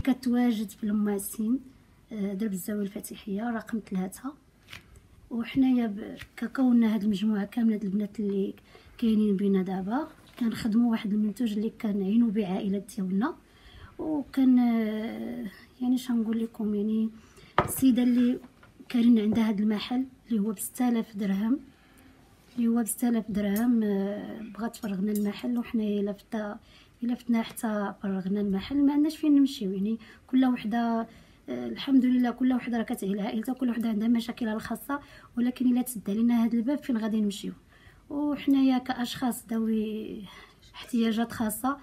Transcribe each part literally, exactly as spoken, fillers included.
كتواجد في الماسين درب الزاويه الفاتحيه رقم ثلاثة. وحنايا ككوننا هاد المجموعه كامله د البنات اللي كاينين بينا دابا كنخدموا واحد المنتوج اللي كنعينوا به عائله ديالنا. وكان يعني شنقول لكم يعني السيده اللي كاين عندها هاد المحل اللي هو ب ستة آلاف درهم اللي هو ب ستة آلاف درهم بغات تفرغنا المحل، وحنايا الا فتا الا فتنا حتى فرغنا المحل ما عندناش فين نمشيو. يعني كل وحده الحمد لله كل وحده راه كتعيل عائلتها، كل وحده عندها مشاكلها الخاصه، ولكن الا تسد علينا هذا الباب فين غادي نمشيو؟ وحنايا كاشخاص ذوي احتياجات خاصه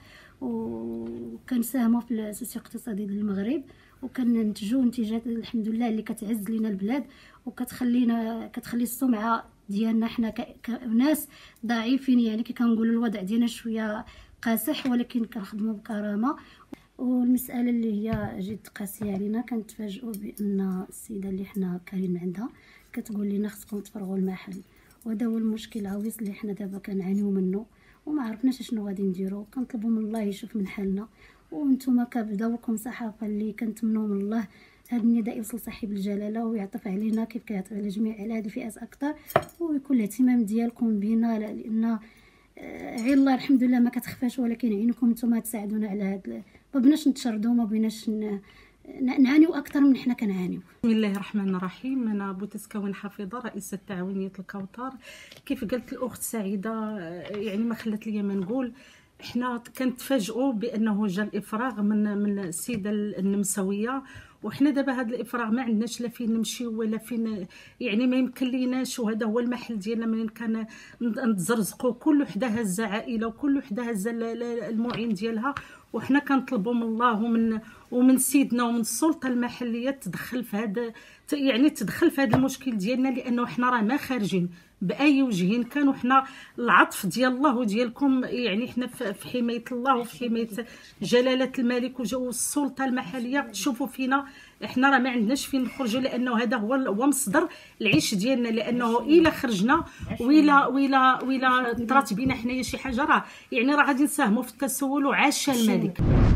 وكنساهموا في السوسيو الاقتصادي ديال المغرب، وكننتجوا منتجات الحمد لله اللي كتعز لينا البلاد وكتخلينا كتخلي السمعه ديالنا حنا كناس ضعيفين. يعني كي كنقولوا الوضع ديالنا شويه قاسح ولكن كنخدموا بكرامه. والمساله اللي هي جد قاسيه علينا كنتفاجئوا بان السيده اللي حنا كاين عندها كتقول لنا خصكم تفرغوا المحل، وهذا هو المشكل العويص اللي حنا دابا كنعانيو منه وما عرفناش شنو غادي نديرو. كنطلبوا من الله يشوف من حالنا، وانتم كبداوكم صحافه اللي كنتمنوا من الله هذا النداء يوصل صاحب الجلاله ويعطف علينا كيف كيعطف على جميع على هذه الفئات اكثر، ويكون الاهتمام ديالكم بينا لان عين الله الحمد لله ما كتخفاش، ولكن عينكم نتوما تساعدونا على هذا. ما بغيناش نتشردوا، ما بغيناش نعانيو اكثر من حنا كنعانيو. بسم الله الرحمن الرحيم. انا بوتسكاوين حفيظه رئيسه تعاونيه الكوثر. كيف قالت الاخت سعيده يعني ما خلت لي ما نقول، احنا كنتفاجئوا بانه جا الافراغ من من السيده النمساويه، وحنا دابا هذا الافراغ ما عندناش لا فين نمشيو ولا فين، يعني ما يمكن ليناش. وهذا هو المحل ديالنا منين كان نتزرزقوا كل وحده هازه عائله وكل وحده هازه المعين ديالها. وحنا كنطلبوا من الله ومن ومن سيدنا ومن السلطه المحليه تدخل في هذا، يعني تدخل في هذا المشكل ديالنا، لانه حنا راه ما خارجين باي وجه كان. وحنا العطف ديال الله وديالكم يعني حنا في حمايه الله وفي حمايه جلاله الملك والسلطه المحليه. تشوفوا فينا احنا راه ما عندناش فين نخرجوا، لانه هذا هو هو مصدر العيش ديالنا. لانه الا خرجنا ويلا ويلا ويلا طرات بينا حنايا شي حاجه راه يعني راه غادي نساهموا في التسول وعاش الملك.